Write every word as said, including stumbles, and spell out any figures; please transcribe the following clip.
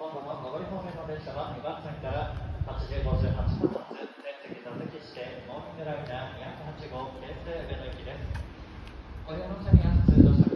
の後の上り方面の電車はにばん線からはちじごじゅうはちふん発、全席座席指定モーニングライナーにひゃくはち号京成上野行きです。ご利用の車には通常車